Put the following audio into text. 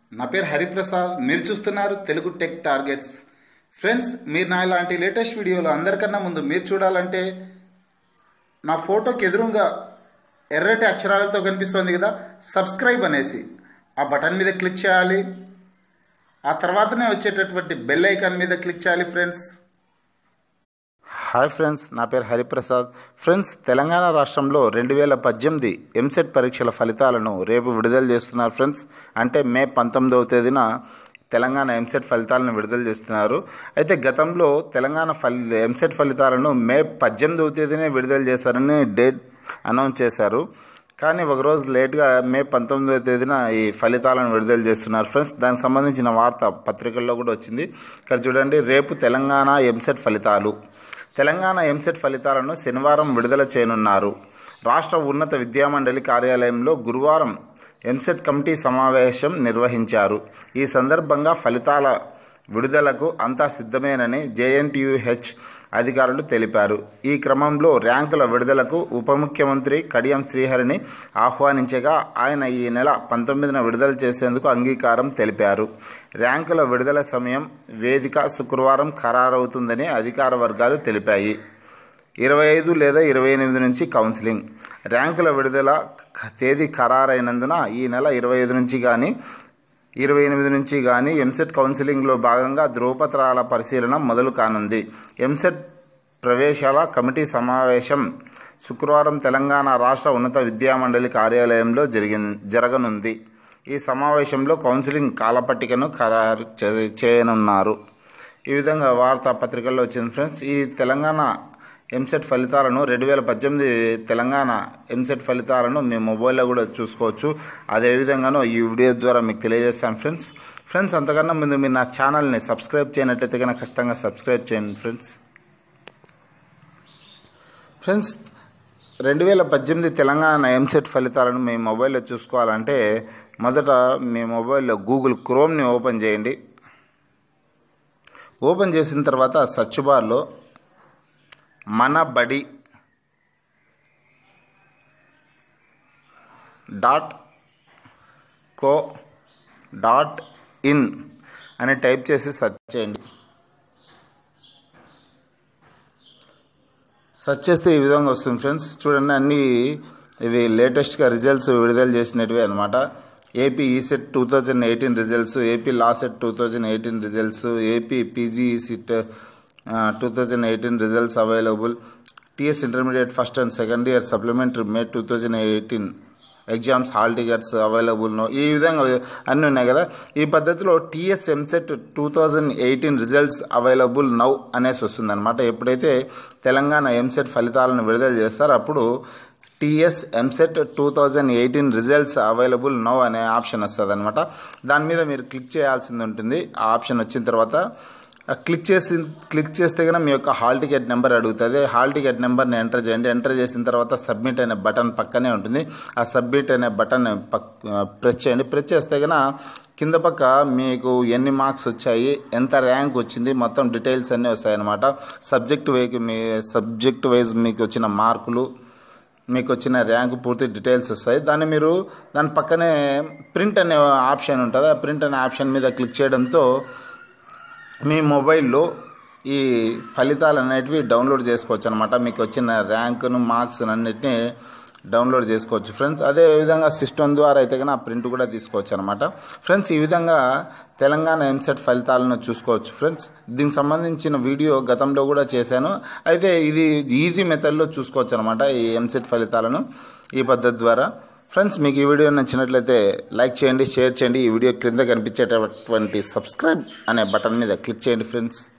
నా పేరు హరిప్రసాద్. మీరు చూస్తున్నారు తెలుగు టెక్ టార్గెట్స్. ఫ్రెండ్స్, మీరు నా ఇలాంటి లేటెస్ట్ వీడియోలు అందరికన్నా ముందు మీరు చూడాలంటే నా ఫోటోకి ఎదురుగా ఎర్రటి అక్షరాలతో కనిపిస్తుంది కదా, సబ్స్క్రైబ్ అనేసి ఆ బటన్ మీద క్లిక్ చేయాలి. ఆ తర్వాతనే వచ్చేటటువంటి బెల్ ఐకాన్ మీద క్లిక్ చేయాలి. ఫ్రెండ్స్, హాయ్ ఫ్రెండ్స్, నా పేరు హరిప్రసాద్. ఫ్రెండ్స్, తెలంగాణ రాష్ట్రంలో 2018 ఎంసెట్ పరీక్షల ఫలితాలను రేపు విడుదల చేస్తున్నారు. ఫ్రెండ్స్, అంటే మే 19వ తేదీన తెలంగాణ ఎంసెట్ ఫలితాలను విడుదల చేస్తున్నారు. అయితే గతంలో తెలంగాణ ఎంసెట్ ఫలితాలను మే 18వ తేదీనే విడుదల చేశారని డేట్ అనౌన్స్ చేశారు. కానీ ఒకరోజు లేట్గా మే 19వ తేదీన ఈ ఫలితాలను విడుదల చేస్తున్నారు. ఫ్రెండ్స్, దానికి సంబంధించిన వార్త పత్రికల్లో కూడా వచ్చింది. ఇక్కడ చూడండి, రేపు తెలంగాణ ఎంసెట్ ఫలితాలు. తెలంగాణ ఎంసెట్ ఫలితాలను శనివారం విడుదల చేయనున్నారు. రాష్ట్ర ఉన్నత విద్యామండలి కార్యాలయంలో గురువారం ఎంసెట్ కమిటీ సమావేశం నిర్వహించారు. ఈ సందర్భంగా ఫలితాల విడుదలకు అంతా సిద్ధమేనని జేఎన్టీయూహెచ్ అధికారులు తెలిపారు. ఈ క్రమంలో ర్యాంకుల విడుదలకు ఉప ముఖ్యమంత్రి కడియం శ్రీహరిని ఆహ్వానించగా ఆయన ఈ నెల 19న విడుదల చేసేందుకు అంగీకారం తెలిపారు. ర్యాంకుల విడుదల సమయం, వేదిక శుక్రవారం ఖరారవుతుందని అధికార వర్గాలు తెలిపాయి. 25 లేదా 28 నుంచి కౌన్సిలింగ్. ర్యాంకుల విడుదల తేదీ ఖరారైనందున ఈ నెల 25 నుంచి కానీ 28 నుంచి కానీ ఎంసెట్ కౌన్సిలింగ్లో భాగంగా ధృవపత్రాల పరిశీలన మొదలు కానుంది. ఎంసెట్ ప్రవేశాల కమిటీ సమావేశం శుక్రవారం తెలంగాణ రాష్ట్ర ఉన్నత విద్యామండలి కార్యాలయంలో జరగనుంది. ఈ సమావేశంలో కౌన్సిలింగ్ కాలపట్టికను ఖరారు చేయనున్నారు. ఈ విధంగా వార్తాపత్రికల్లో వచ్చింది. ఫ్రెండ్స్, ఈ తెలంగాణ ఎంసెట్ ఫలితాలను 2018 తెలంగాణ ఎంసెట్ ఫలితాలను మీ మొబైల్లో కూడా చూసుకోవచ్చు. అదేవిధంగానో ఈ వీడియో ద్వారా మీకు తెలియజేస్తాను. ఫ్రెండ్స్, అంతకన్నా ముందు మీరు నా ఛానల్ని సబ్స్క్రైబ్ చేయనట్టయితే కనుక ఖచ్చితంగా సబ్స్క్రైబ్ చేయండి. ఫ్రెండ్స్, 2018 తెలంగాణ ఎంసెట్ ఫలితాలను మీ మొబైల్లో చూసుకోవాలంటే మొదట మీ మొబైల్లో గూగుల్ క్రోమ్ని ఓపెన్ చేయండి. ఓపెన్ చేసిన తర్వాత సర్చ్ బార్లో మనబడి .co.in అని టైప్ చేసి సెర్చ్ చేయండి. సెర్చ్ చేస్తే ఈ విధంగా వస్తుంది. ఫ్రెండ్స్, చూడండి, అన్నీ ఇవి లేటెస్ట్గా రిజల్ట్స్ విడుదల చేసినవి అనమాట. AP ECET 2018 results, AP LAWCET 2018 results, AP PGECET 2018 results available, TS intermediate first and second year supplementary May 2018 exams hall tickets available now. ఈ విధంగా అన్నీ ఉన్నాయి కదా. ఈ పద్ధతిలో TS EAMCET 2018 results available now అనేసి వస్తుంది అనమాట. ఎప్పుడైతే తెలంగాణ ఎంసెట్ ఫలితాలను విడుదల చేస్తారో అప్పుడు TS EAMCET 2018 results available now అనే ఆప్షన్ వస్తుంది అనమాట. దాని మీద మీరు క్లిక్ చేయాల్సింది ఉంటుంది. ఆ ఆప్షన్ వచ్చిన తర్వాత క్లిక్ చేస్తే కనుక మీ యొక్క హాల్ టికెట్ నెంబర్ అడుగుతుంది. హాల్ టికెట్ నెంబర్ని ఎంటర్ చేయండి. ఎంటర్ చేసిన తర్వాత సబ్మిట్ అనే బటన్ పక్కనే ఉంటుంది. ఆ సబ్మిట్ అనే బటన్ ప్రెస్ చేయండి. ప్రెస్ చేస్తే కనుక కింద పక్క మీకు ఎన్ని మార్క్స్ వచ్చాయి, ఎంత ర్యాంక్ వచ్చింది, మొత్తం డీటెయిల్స్ అన్నీ వస్తాయన్నమాట. సబ్జెక్ట్ వైజ్ మీకు వచ్చిన మార్కులు, మీకు వచ్చిన ర్యాంక్ పూర్తి డీటెయిల్స్ వస్తాయి. దాని పక్కనే ప్రింట్ అనే ఆప్షన్ ఉంటుంది. ఆ ప్రింట్ అనే ఆప్షన్ మీద క్లిక్ చేయడంతో మీ మొబైల్లో ఈ ఫలితాలు అనేటివి డౌన్లోడ్ చేసుకోవచ్చు అనమాట. మీకు వచ్చిన ర్యాంకును, మార్క్స్ అన్నిటినీ డౌన్లోడ్ చేసుకోవచ్చు. ఫ్రెండ్స్, అదేవిధంగా సిస్టమ్ ద్వారా అయితే కనుక ప్రింట్ కూడా తీసుకోవచ్చు అనమాట. ఫ్రెండ్స్, ఈ విధంగా తెలంగాణ ఎంసెట్ ఫలితాలను చూసుకోవచ్చు. ఫ్రెండ్స్, దీనికి సంబంధించిన వీడియో గతంలో కూడా చేశాను. అయితే ఇది ఈజీ మెథడ్లో చూసుకోవచ్చు అనమాట ఈ ఎంసెట్ ఫలితాలను ఈ పద్ధతి ద్వారా. ఫ్రెండ్స్, మీకు ఈ వీడియో నచ్చినట్లయితే లైక్ చేయండి, షేర్ చేయండి. ఈ వీడియో క్రింద కనిపించేటటువంటి సబ్స్క్రైబ్ అనే బటన్ మీద క్లిక్ చేయండి. ఫ్రెండ్స్.